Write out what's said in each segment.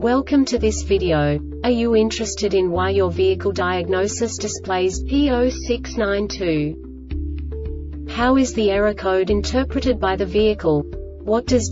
Welcome to this video. Are you interested in why your vehicle diagnosis displays P0692? How is the error code interpreted by the vehicle? What does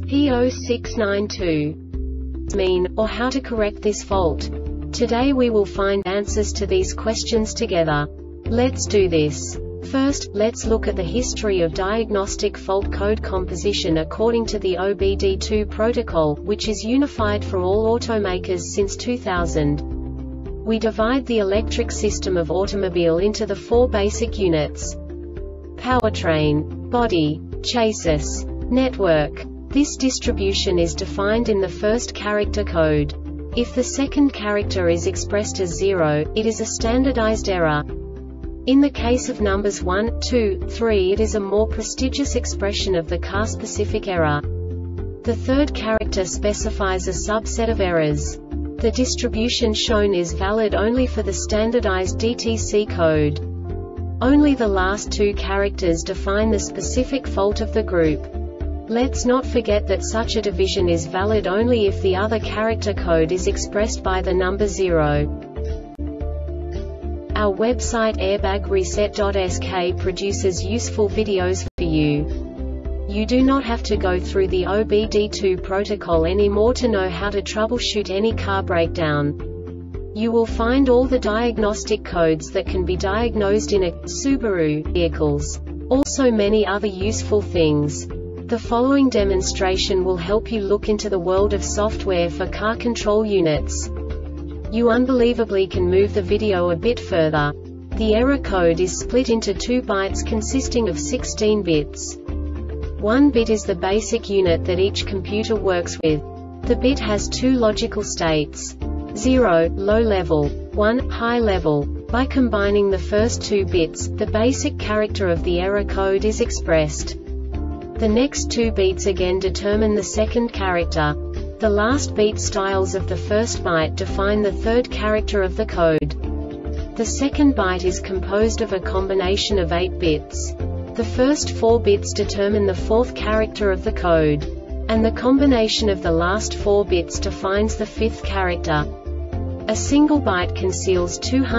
P0692 mean, or how to correct this fault? Today we will find answers to these questions together. Let's do this. First, let's look at the history of diagnostic fault code composition according to the OBD2 protocol, which is unified for all automakers since 2000. We divide the electric system of automobile into the four basic units: powertrain, body, chassis, network. This distribution is defined in the first character code. If the second character is expressed as 0, it is a standardized error. In the case of numbers 1, 2, 3, it is a more prestigious expression of the car-specific error. The third character specifies a subset of errors. The distribution shown is valid only for the standardized DTC code. Only the last two characters define the specific fault of the group. Let's not forget that such a division is valid only if the other character code is expressed by the number 0. Our website airbagreset.sk produces useful videos for you. You do not have to go through the OBD2 protocol anymore to know how to troubleshoot any car breakdown. You will find all the diagnostic codes that can be diagnosed in a Subaru vehicles. Also many other useful things. The following demonstration will help you look into the world of software for car control units. You unbelievably can move the video a bit further. The error code is split into 2 bytes consisting of 16 bits. 1 bit is the basic unit that each computer works with. The bit has 2 logical states: 0, low level, 1, high level. By combining the first 2 bits, the basic character of the error code is expressed. The next 2 beats again determine the second character. The last beat styles of the first byte define the third character of the code. The second byte is composed of a combination of 8 bits. The first 4 bits determine the fourth character of the code. And the combination of the last 4 bits defines the fifth character. A single byte conceals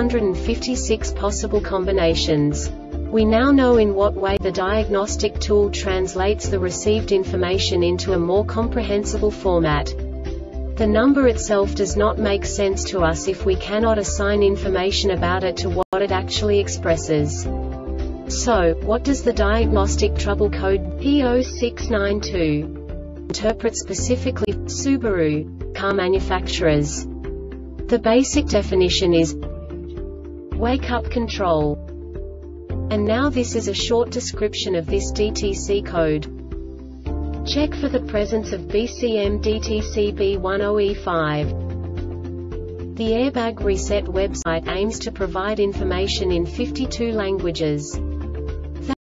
256 possible combinations. We now know in what way the diagnostic tool translates the received information into a more comprehensible format. The number itself does not make sense to us if we cannot assign information about it to what it actually expresses. So, what does the diagnostic trouble code P0692 interpret specifically for Subaru car manufacturers? The basic definition is wake-up control. And now this is a short description of this DTC code. Check for the presence of BCM DTC B10E5. The Airbag Reset website aims to provide information in 52 languages.